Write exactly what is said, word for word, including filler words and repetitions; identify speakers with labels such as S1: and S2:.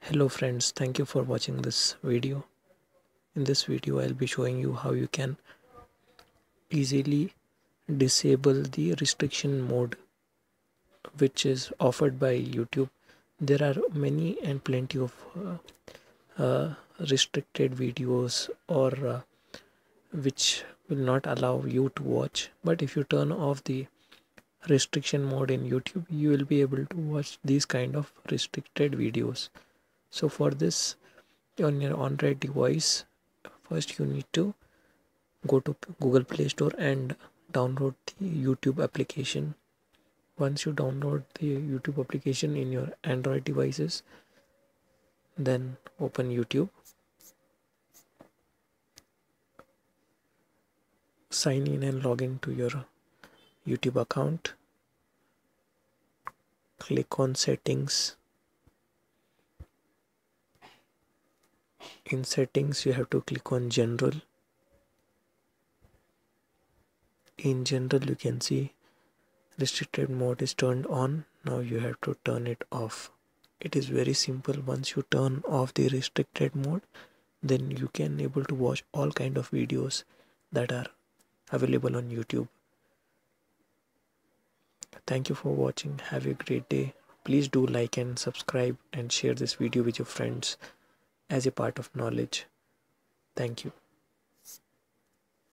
S1: Hello friends, thank you for watching this video. In this video I'll be showing you how you can easily disable the restriction mode which is offered by YouTube. There are many and plenty of uh, uh, restricted videos or uh, which will not allow you to watch, but if you turn off the restriction mode in YouTube, you will be able to watch these kind of restricted videos. So for this, on your Android device, first you need to go to Google Play Store and download the YouTube application. Once you download the YouTube application in your Android devices, then open YouTube, sign in and log in to your YouTube account, click on settings. In settings you have to click on general. In general you can see restricted mode is turned on. Now you have to turn it off. It is very simple. Once you turn off the restricted mode, then you can able to watch all kind of videos that are available on YouTube. Thank you for watching. Have a great day. Please do like and subscribe and share this video with your friends as a part of knowledge. Thank you.